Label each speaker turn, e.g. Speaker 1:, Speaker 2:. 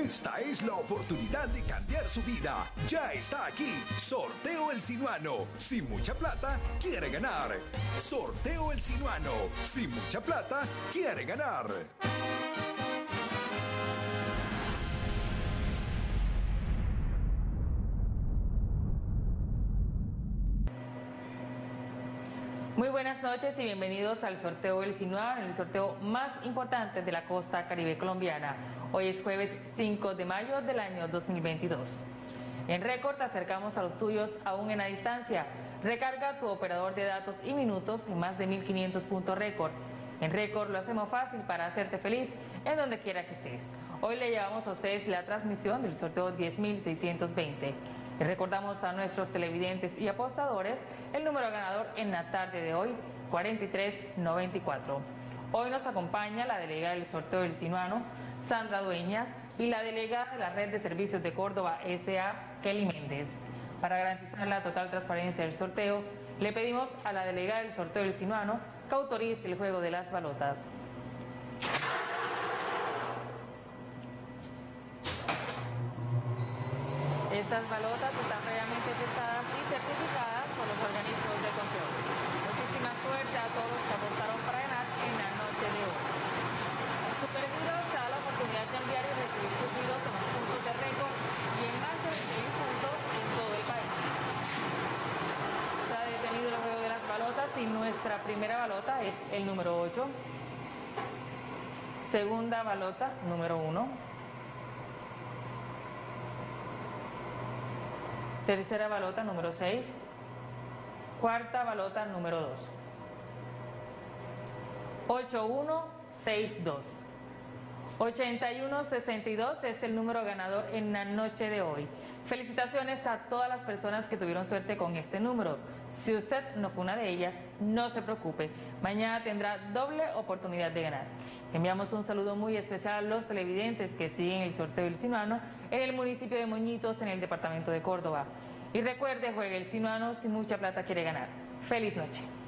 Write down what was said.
Speaker 1: Esta es la oportunidad de cambiar su vida. Ya está aquí. Sorteo El Sinuano. Sin mucha plata, quiere ganar. Sorteo El Sinuano. Sin mucha plata, quiere ganar.
Speaker 2: Muy buenas noches y bienvenidos al sorteo del Sinuano, el sorteo más importante de la costa caribe colombiana. Hoy es jueves 5 de mayo del año 2022. En Récord te acercamos a los tuyos aún en la distancia. Recarga tu operador de datos y minutos en más de 1500 puntos Récord. En Récord lo hacemos fácil para hacerte feliz en donde quiera que estés. Hoy le llevamos a ustedes la transmisión del sorteo 10.620. Les recordamos a nuestros televidentes y apostadores el número ganador en la tarde de hoy, 4394. Hoy nos acompaña la delegada del sorteo del Sinuano, Sandra Dueñas, y la delegada de la Red de Servicios de Córdoba S.A., Kelly Méndez. Para garantizar la total transparencia del sorteo, le pedimos a la delegada del sorteo del Sinuano que autorice el juego de las balotas. Estas balotas están previamente testadas y certificadas por los organismos de control. Muchísima suerte a todos los que aportaron para ganar en la noche de hoy. Supergiros da la oportunidad de enviar y recibir sus giros en los puntos de Récord y en más de 20 puntos en todo el país. Se ha detenido el juego de las balotas y nuestra primera balota es el número 8. Segunda balota, número 1. Tercera balota, número 6. Cuarta balota, número 2. 8162. 8162 es el número ganador en la noche de hoy. Felicitaciones a todas las personas que tuvieron suerte con este número. Si usted no fue una de ellas, no se preocupe. Mañana tendrá doble oportunidad de ganar. Enviamos un saludo muy especial a los televidentes que siguen el sorteo del Sinuano en el municipio de Moñitos, en el departamento de Córdoba. Y recuerde, juegue el Sinuano, si mucha plata quiere ganar. ¡Feliz noche!